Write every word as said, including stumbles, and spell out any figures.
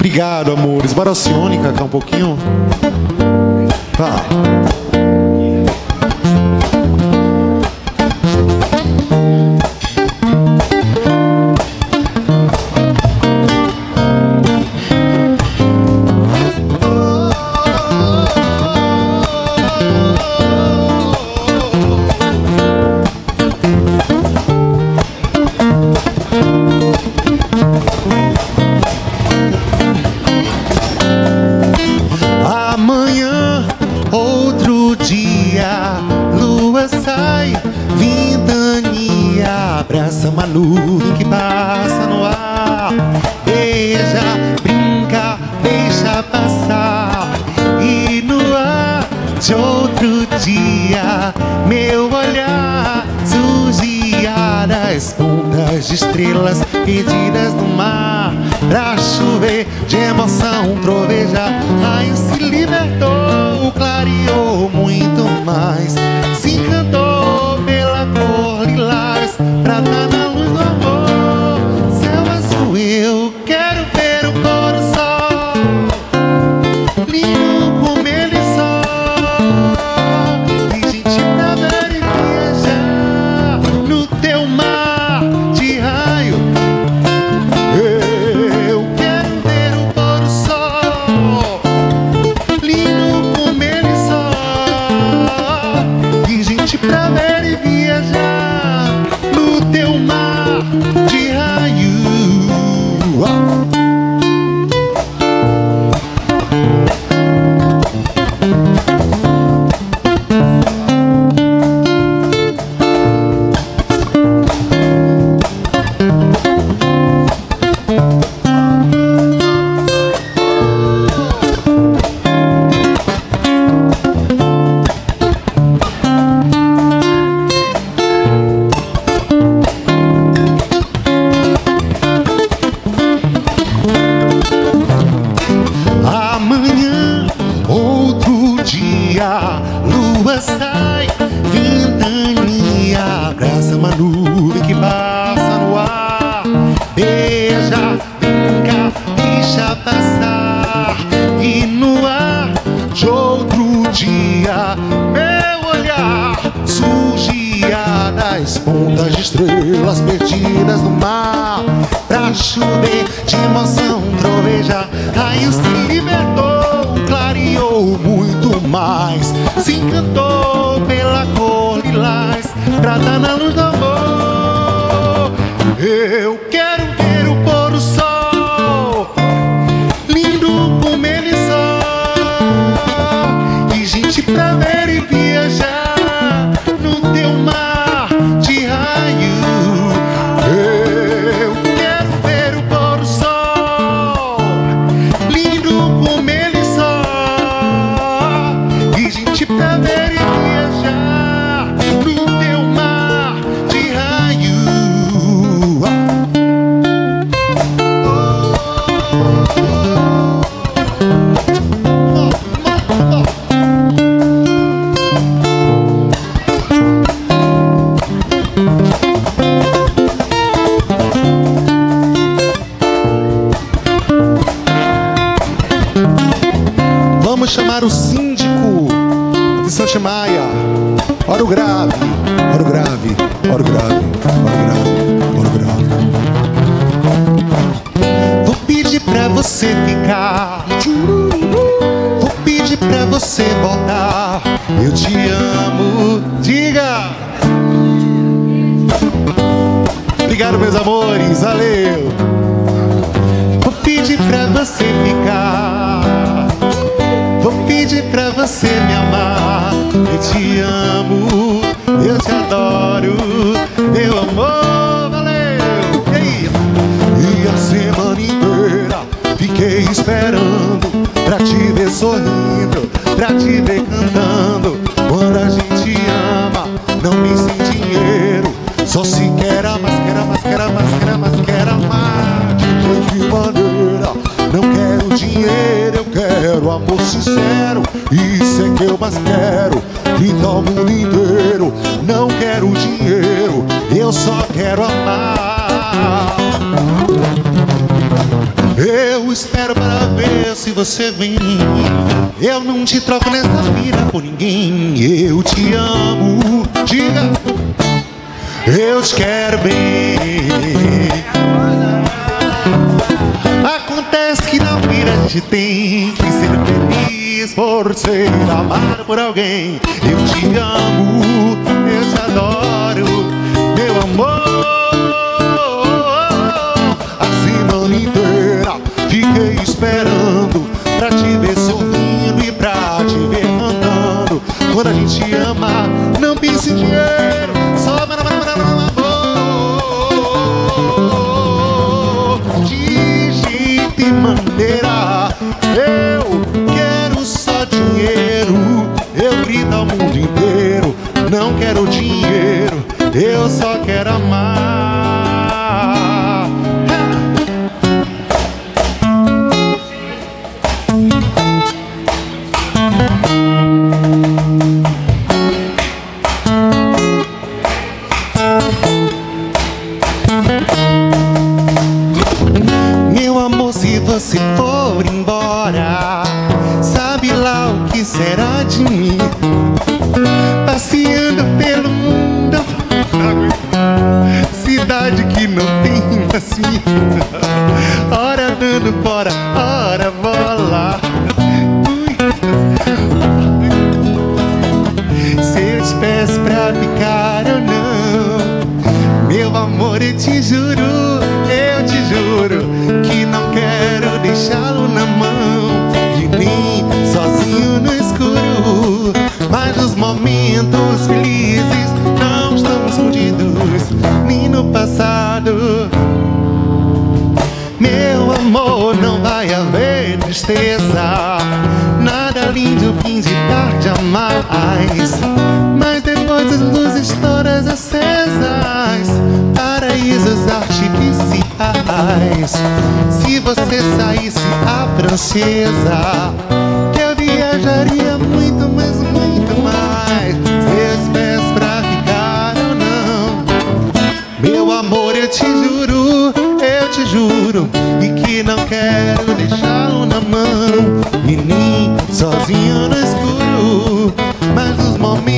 Obrigado, amores. Bora Alcione cantar um pouquinho. Tá. Amanhã, outro dia, lua sai, ventania, abraça uma nuvem que passa no ar. Beija, brinca, deixa passar. E no ar de outro dia, meu olhar surgia das pontas de estrelas perdidas no mar. Pra chover de emoção, trovejar, raio se libertou, clareou muito mais, se encantou pela cor lilás, pra dar na luz do amor. Céu azul, eu quero ver o pôr do sol, lindo como ele só, e gente pra ver e viajar no teu mar de raio. Eu quero ver o pôr do sol, lindo como ele só, e gente pra ver e viajar no teu mar de raio. Amanhã, outro dia, lua sai, ventania, abraça uma nuvem que passa no ar. Beija, brinca, deixa passar. E no ar de outro dia, meu olhar surgia das pontas de estrelas perdidas no mar. Pra chover de emoção, trovejar, raio se libertou, clareou muito mais, se encantou pela cor lilás, pra dar na luz do amor. Eu quero ver o pôr do sol, lindo como ele só, e gente pra ver e viajar no teu mar de raio. Eu quero ver o pôr do sol, lindo como ele só, e gente pra ver e viajar no teu mar de raio. Vamos chamar o síndico de Santa Maia. Ora o grave, ora o grave, ora o grave, ora o grave, ora o grave. Vou pedir pra você ficar, vou pedir pra você voltar. Eu te amo, diga. Obrigado, meus amores, valeu. Vou pedir pra você ficar, vou pedir pra você me amar. Eu te amo, eu te adoro, meu amor, valeu. E aí? E a semana inteira fiquei esperando pra te ver sorrindo, pra te ver cantando. Quando a gente ama, não pensa em dinheiro, só se quer amar, quer amar, quer amar, quer amar, quer amar. De que maneira? Não quero dinheiro, eu quero amor sincero. Isso é que eu mais quero, pintar o mundo inteiro. Não quero dinheiro, eu só quero amar. Eu espero para ver se você vem. Eu não te troco nessa vida por ninguém. Eu te amo, diga. Eu te quero bem. Acontece que na vida a gente tem que ser feliz por ser amado por alguém. Eu te amo, eu te adoro, meu amor. A semana inteira fiquei esperando pra te ver sorrindo e pra te ver cantando. Quando a gente ama, não pense em dinheiro, só para amor. De jeito e maneira, eu quero só dinheiro. Eu grito ao mundo inteiro, não quero dinheiro, eu só quero amar. Meu amor, se você for embora, sabe lá o que será de mim? Passeando pelo mundo, cidade que não tem assim. Ora andando fora, ora bola. Seus pés pra ficar ou não. Meu amor, eu te juro, eu te juro que não quero deixá-lo na mão e nem sozinho no escuro. Mas nos momentos felizes não estamos escondidos nem no passado. Meu amor, não vai haver tristeza, nada lindo, fim de tarde a mais. Mas depois das luzes todas acesas, paraísos artificiais. Se você saísse a francesa, eu viajaria muito, mas muito mais. Seus pés pra ficar ou não. Meu amor, eu te juro, eu te juro, e que não quero deixá-lo na mão e nem sozinho no escuro. Mas nos momentos